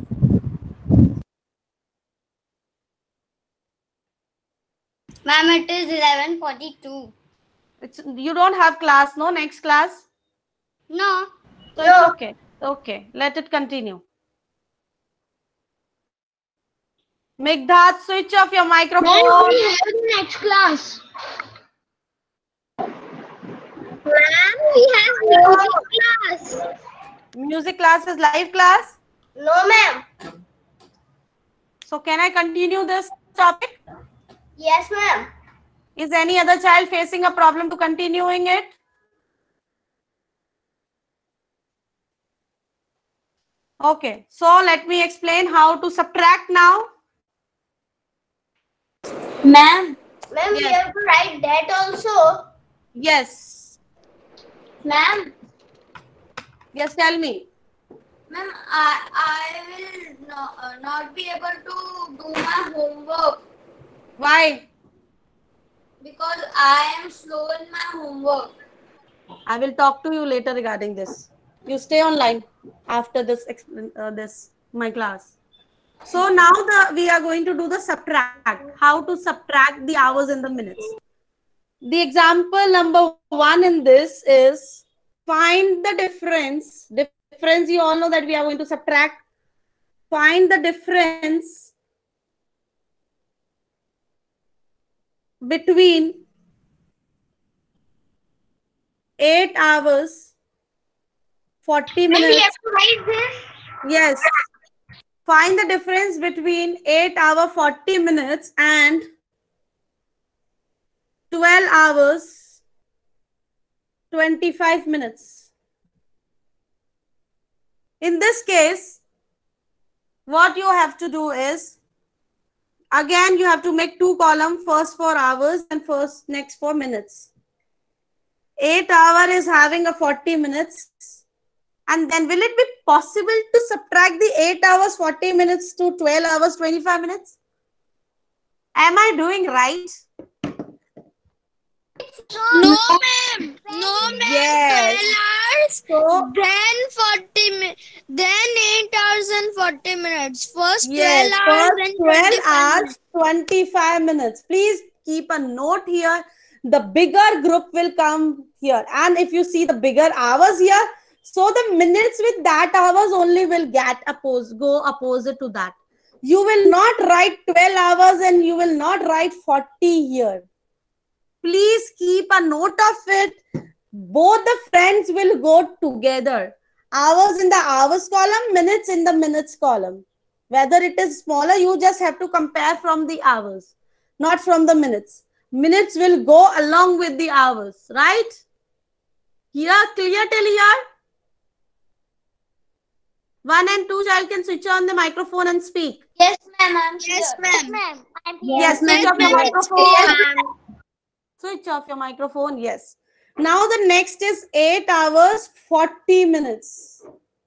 [SPEAKER 2] Ma'am, it is 11:42.
[SPEAKER 1] You don't have class, no? Next class?
[SPEAKER 2] No.
[SPEAKER 1] So it's okay. Okay, let it continue. Megdhat, switch off your microphone.
[SPEAKER 3] We have the next class. Ma'am, we have music class.
[SPEAKER 1] Music class is live class.
[SPEAKER 3] No, ma'am.
[SPEAKER 1] So can I continue this topic?
[SPEAKER 3] Yes, ma'am.
[SPEAKER 1] Is any other child facing a problem to continuing it? Okay, so let me explain how to subtract now.
[SPEAKER 5] ma'am,
[SPEAKER 3] Ma'am, we
[SPEAKER 1] Yes.
[SPEAKER 3] have to write that also.
[SPEAKER 1] Yes.
[SPEAKER 5] ma'am,
[SPEAKER 1] Yes, tell me.
[SPEAKER 5] ma'am, I will not be able to do my homework
[SPEAKER 1] Why?
[SPEAKER 5] because I am slow in my homework.
[SPEAKER 1] I will talk to you later regarding this. You stay online after this my class. So now we are going to do the subtract. How to subtract the hours and the minutes. The example number 1 in this is find the difference. Difference, you all know that we are going to subtract. Find the difference between 8 hours, 40 minutes.
[SPEAKER 3] We have to write this.
[SPEAKER 1] Yes. Find the difference between 8 hours, 40 minutes and 12 hours, 25 minutes. In this case, what you have to do is, again, you have to make 2 columns, first for hours and next for minutes. 8 hour is having a 40 minutes. And then will it be possible to subtract the 8 hours 40 minutes to 12 hours 25 minutes? Am I doing right?
[SPEAKER 5] No, ma'am. No, ma'am.
[SPEAKER 1] Yes.
[SPEAKER 5] 12 hours.
[SPEAKER 1] So,
[SPEAKER 5] Then 40 minutes. Then 8 hours and 40 minutes. First 12
[SPEAKER 1] yes,
[SPEAKER 5] hours
[SPEAKER 1] first
[SPEAKER 5] and
[SPEAKER 1] 12
[SPEAKER 5] 25
[SPEAKER 1] hours,
[SPEAKER 5] minutes.
[SPEAKER 1] 25 minutes. Please keep a note here. The bigger group will come here. And if you see the bigger hours here, so the minutes with that hours only will go opposite to that. You will not write 12 hours and you will not write 40 here. Please keep a note of it. Both the friends will go together. Hours in the hours column, minutes in the minutes column. Whether it is smaller, you just have to compare from the hours, not from the minutes. Minutes will go along with the hours, right? Here, clear till here? 1 and 2 child can switch on the microphone and speak.
[SPEAKER 2] Yes, ma'am.
[SPEAKER 5] Yes, ma'am.
[SPEAKER 3] Ma'am, I'm here.
[SPEAKER 1] Yes, switch off your microphone. Switch off your microphone, yes. Now the next is 8 hours, 40 minutes.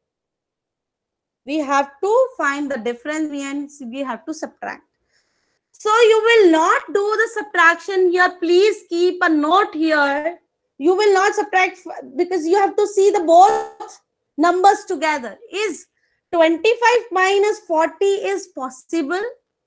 [SPEAKER 1] We have to find the difference and we have to subtract. So you will not do the subtraction here. Please keep a note here. You will not subtract because you have to see the both numbers together. Is 25 minus 40 is possible?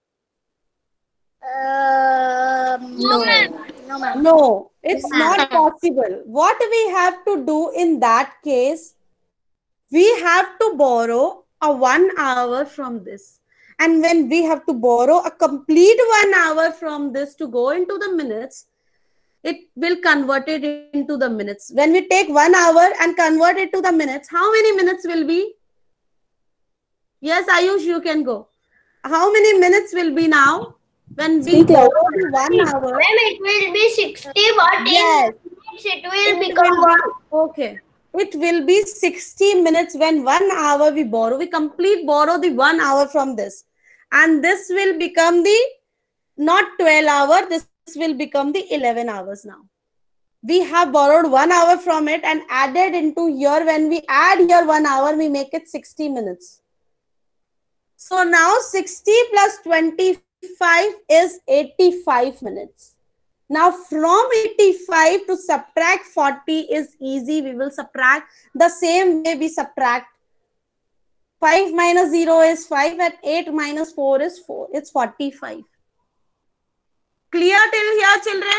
[SPEAKER 3] No, ma'am. No, ma'am.
[SPEAKER 1] No, it's not possible. What we have to do in that case, we have to borrow a 1 hour from this. And when we have to borrow a complete 1 hour from this to go into the minutes, it will convert it into the minutes. When we take 1 hour and convert it to the minutes, how many minutes will be? Yes, Ayush, you can go. How many minutes will be now? When we borrow the 1 hour.
[SPEAKER 2] It will be 60, but
[SPEAKER 1] Yes.
[SPEAKER 2] it will become
[SPEAKER 1] Okay. It will be 60 minutes when 1 hour we borrow. We borrow the 1 hour from this. And this will become the, not 12 hour, this will become the 11 hours now. We have borrowed 1 hour from it and added into here. When we add here 1 hour, we make it 60 minutes. So now 60 plus 25 is 85 minutes. Now from 85 to subtract 40 is easy. We will subtract the same way we subtract. 5 minus 0 is 5 and 8 minus 4 is 4. It's 45. Clear till here, children?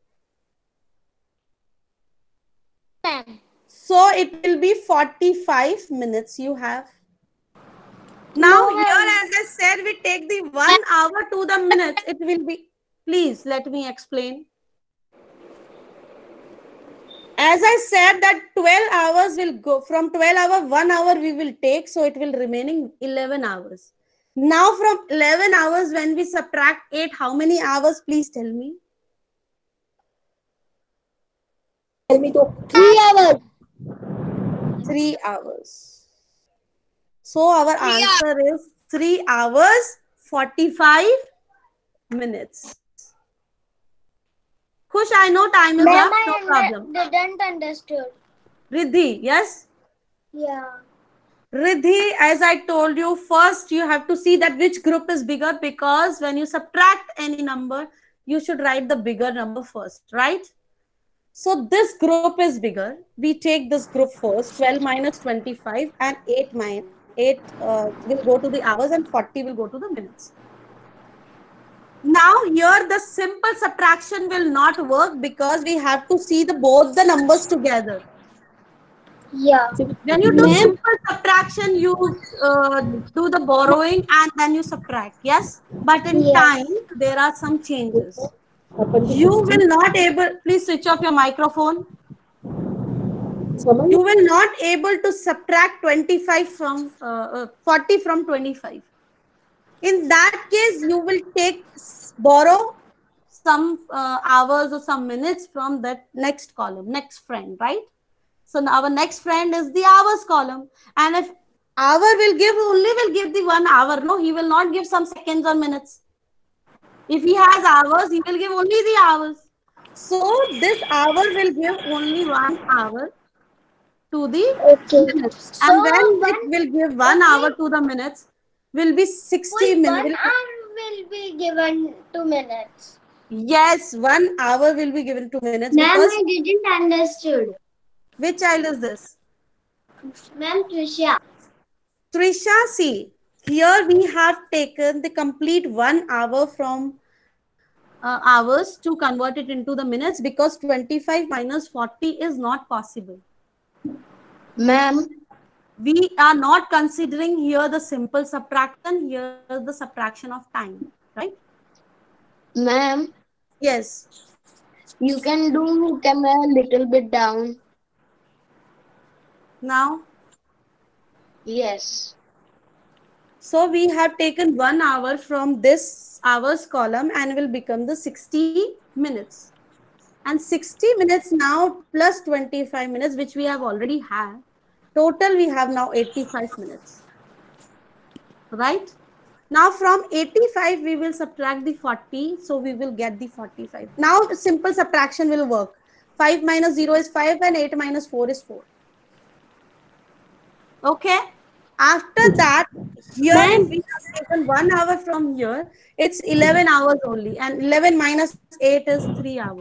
[SPEAKER 3] Ma'am.
[SPEAKER 1] So it will be 45 minutes you have. Now here, as I said, we take the 1 hour to the minutes. It will be, please let me explain. As I said that 12 hours will go, from 12 hour, 1 hour we will take. So it will remaining 11 hours. Now from 11 hours, when we subtract 8, how many hours? Please tell me.
[SPEAKER 4] Tell me to 3 hours.
[SPEAKER 1] 3 hours. So our answer is 3 hours, 45 minutes. Khush, I know time is
[SPEAKER 3] Ma'am,
[SPEAKER 1] up, no problem.
[SPEAKER 3] I didn't understood.
[SPEAKER 1] Riddhi, yes?
[SPEAKER 3] Yeah.
[SPEAKER 1] Riddhi, as I told you, first you have to see that which group is bigger, because when you subtract any number, you should write the bigger number first, right? So this group is bigger. We take this group first. 12 minus 25 and 8 will go to the hours and 40 will go to the minutes. Now here the simple subtraction will not work because we have to see both the numbers together.
[SPEAKER 3] Yeah.
[SPEAKER 1] When you do simple subtraction, you do the borrowing and then you subtract. Yes, but in time there are some changes. You will not able. Please switch off your microphone. You will not able to subtract 25 from 40 from 25. In that case, you will borrow some hours or some minutes from that next column, next friend, right? So our next friend is the hours column. And if hour will give the 1 hour. No, he will not give some seconds or minutes. If he has hours, he will give only the hours. So this hour will give only 1 hour to the
[SPEAKER 3] Okay.
[SPEAKER 1] minutes.
[SPEAKER 3] So
[SPEAKER 1] And when it
[SPEAKER 3] one
[SPEAKER 1] will give 1 hour
[SPEAKER 3] only
[SPEAKER 1] to the minutes, will be 60
[SPEAKER 3] full
[SPEAKER 1] minutes.
[SPEAKER 3] 1 hour will be given 2 minutes.
[SPEAKER 1] Yes, 1 hour will be given 2 minutes
[SPEAKER 2] Ma'am,
[SPEAKER 1] because
[SPEAKER 2] I didn't understood.
[SPEAKER 1] which child is this?
[SPEAKER 2] Ma'am, Trisha.
[SPEAKER 1] Trisha, see, here we have taken the complete 1 hour from hours to convert it into the minutes because 25 minus 40 is not possible.
[SPEAKER 5] Ma'am,
[SPEAKER 1] We are not considering here the simple subtraction, here the subtraction of time, right?
[SPEAKER 5] ma'am,
[SPEAKER 1] Yes.
[SPEAKER 5] you can do camera a little bit down.
[SPEAKER 1] Now,
[SPEAKER 5] Yes.
[SPEAKER 1] so we have taken 1 hour from this hours column and will become the 60 minutes. And 60 minutes now plus 25 minutes, which we have already had. Total, we have now 85 minutes. Right? Now from 85, we will subtract the 40. So we will get the 45. Now simple subtraction will work. 5 minus 0 is 5 and 8 minus 4 is 4. Okay. After that, here if we have taken 1 hour from here, it's 11 hours only. And 11 minus 8 is 3 hours.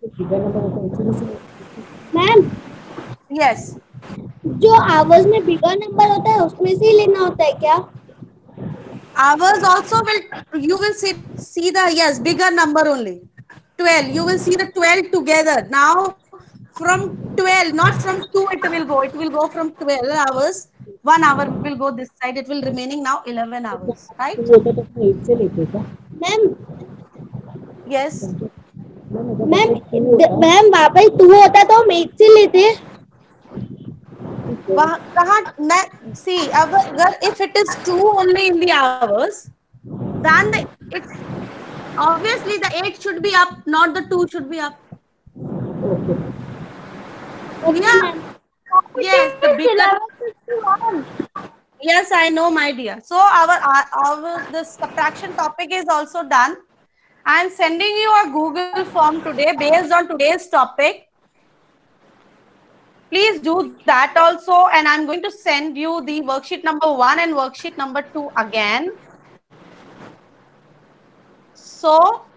[SPEAKER 3] Ma'am
[SPEAKER 1] Yes.
[SPEAKER 3] जो hours में bigger number होता है उसमें से ही लेना होता है क्या?
[SPEAKER 1] Hours also will, you will see the, yes, bigger number only. 12. You will see the 12 together. Now from 12, not from 2 it will go. It will go from 12 hours. 1 hour will go this side. It will remaining now 11 hours. Right?
[SPEAKER 4] तो होता तो अपने 8 से लेते क्या?
[SPEAKER 3] Ma'am
[SPEAKER 1] Yes.
[SPEAKER 3] Ma'am ma'am वहाँ पे 2 होता तो हम 8 से लेते.
[SPEAKER 1] वहाँ कहाँ मैं see अगर if it is 2 only in the hours, then it's obviously the 8 should be up, not the 2 should be up.
[SPEAKER 4] Okay.
[SPEAKER 3] Okay,
[SPEAKER 1] Yeah.
[SPEAKER 3] ma'am.
[SPEAKER 1] Yes, the bigger. Yes, I know, my dear. So our this subtraction topic is also done. I am sending you a Google form today based on today's topic. Please do that also, and I'm going to send you the worksheet number 1 and worksheet number 2 again. So